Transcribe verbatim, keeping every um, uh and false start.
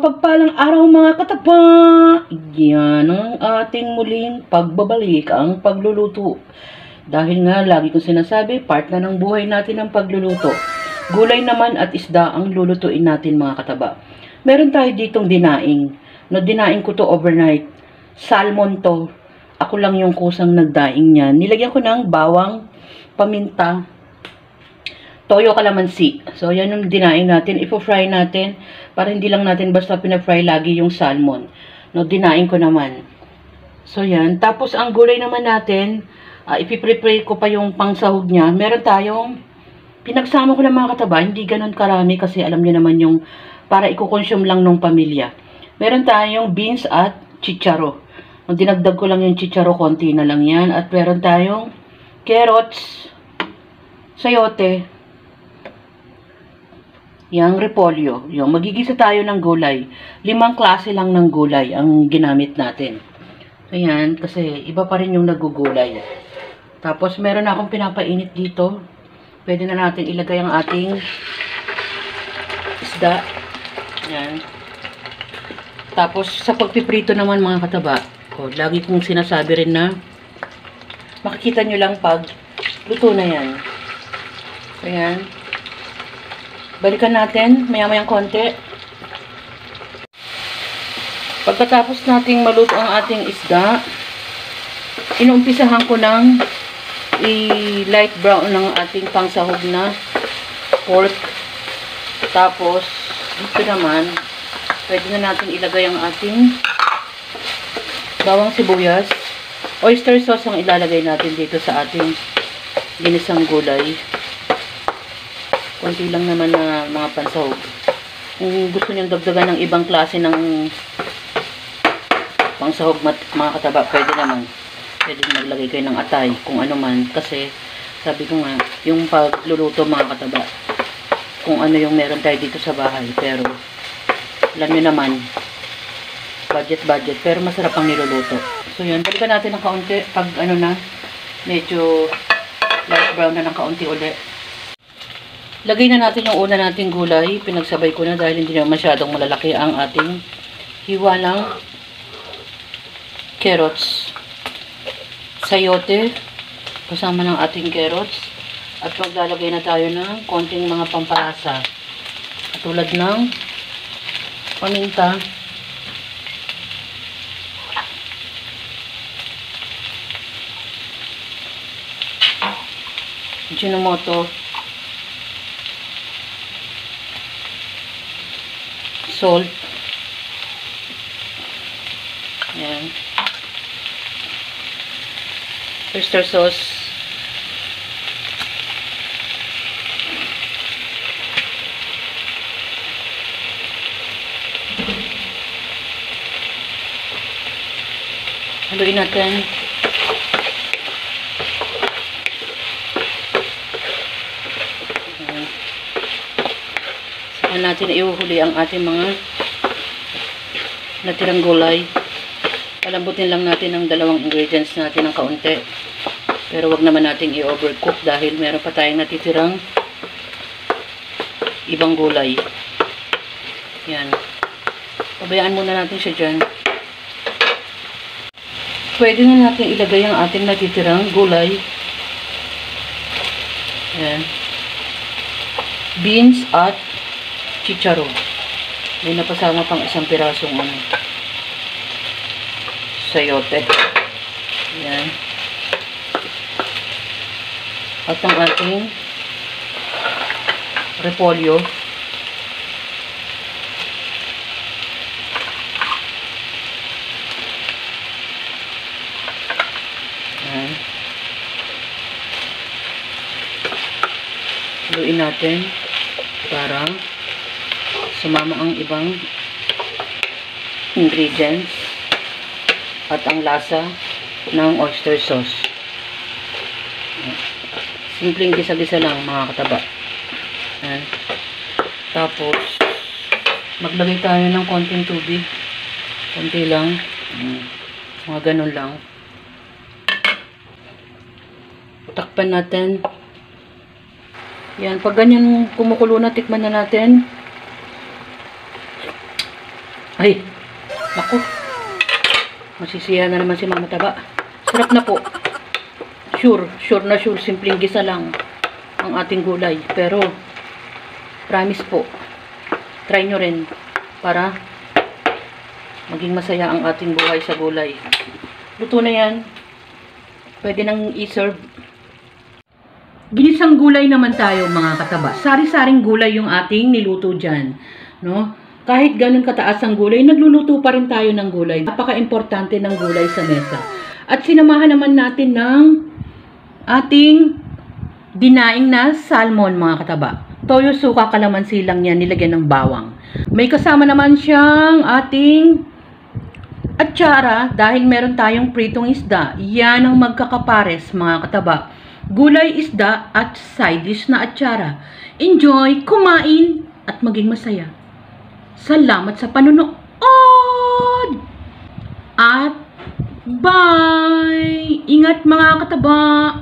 Mapagpalang araw mga kataba! Yan ang ating muling pagbabalik, ang pagluluto. Dahil nga, lagi kong sinasabi, part na ng buhay natin ang pagluluto. Gulay naman at isda ang lulutuin natin mga kataba. Meron tayo ditong dinaing. No, dinaing ko to overnight. Salmon to. Ako lang yung kusang nagdaing niyan. Nilagyan ko ng bawang, paminta, toyo, kalamansi. So, yan yung dinaing natin. Ipo-fry natin para hindi lang natin basta pina-fry lagi yung salmon. No, dinaing ko naman. So, yan. Tapos, ang gulay naman natin, uh, ipiprepare ko pa yung pangsahog niya. Meron tayong, pinagsama ko ng mga kataba, hindi ganun karami kasi alam niyo naman yung para i-consume lang ng pamilya. Meron tayong beans at chicharo. No, dinagdag ko lang yung chicharo, konti na lang yan. At meron tayong carrots, sayote, yung repolyo. Yung magigisa tayo ng gulay. Limang klase lang ng gulay ang ginamit natin. Ayan, kasi iba pa rin yung nagugulay. Tapos meron na akong pinapainit dito. Pwede na natin ilagay ang ating isda. Ayan. Tapos sa pagpiprito naman mga kataba, oh, lagi kong sinasabi rin na makikita nyo lang pag luto na yan. Ayan. Balikan natin, maya-mayang konti. Pagkatapos nating maluto ang ating isda, inuumpisahan ko ng i-light brown ng ating pangsahog na pork. Tapos, dito naman, pwede na natin ilagay ang ating bawang sibuyas. Oyster sauce ang ilalagay natin dito sa ating ginisang gulay. Kunti lang naman na mga pansahog. Kung gusto nyo dagdagan ng ibang klase ng pangsahog mga kataba, pwede naman. Pwede maglagay kayo ng atay, kung ano man. Kasi, sabi ko nga, yung pagluluto mga kataba, kung ano yung meron tayo dito sa bahay. Pero, alam nyo naman, budget-budget. Pero masarap ang niluluto. So yun, balikan natin ng kaunti. Pag ano na, medyo light brown na ng kaunti uli. Lagay na natin yung una nating gulay. Pinagsabay ko na dahil hindi na masyadong malalaki ang ating hiwa ng carrots. Sayote. Kasama ng ating carrots. At maglalagay na tayo ng konting mga pampalasa. Katulad ng paminta. Ajinomoto. Salt. Ayan. Oyster sauce. Haluin natin. Saka natin iuhuli ang ating mga natirang gulay. Palambutin lang natin ang dalawang ingredients natin ng kaunti. Pero wag naman nating i-overcook dahil meron pa tayong natitirang ibang gulay. Yan. Pabayaan muna natin siya dyan. Pwede na natin ilagay ang ating natitirang gulay. Yan. Beans at chicharo. May napasama pang isang pirasong ano, sayote. Yan. At ang ating repolyo. Yan. Haluin natin para sumama ang ibang ingredients at ang lasa ng oyster sauce. Simpleng gisa-gisa lang mga kataba. Ayan. Tapos maglagay tayo ng konting tubig. Konti lang. Ayan. Mga ganun lang. Takpan natin. Yan, pag ganyan kumukulo na, tikman na natin. Ay, naku. Masisiya na naman si Mama Taba. Sarap na po. Sure, sure na sure. Simpleng gisa lang ang ating gulay. Pero, promise po, try nyo rin para maging masaya ang ating buhay sa gulay. Luto na yan. Pwede nang i-serve. Ginisang gulay naman tayo mga kataba. Sari-saring gulay yung ating niluto dyan. No? Kahit ganun kataas ang gulay, nagluluto pa rin tayo ng gulay. Napaka-importante ng gulay sa mesa. At sinamahan naman natin ng ating dinaing na salmon mga kataba. Toyo, suka, kalamansi lang yan, nilagyan ng bawang. May kasama naman siyang ating atsara dahil meron tayong pritong isda. Yan ang magkakapares mga kataba. Gulay, isda at side dish na atsara. Enjoy, kumain at maging masaya. Salamat sa panunood at bye! Ingat mga kataba!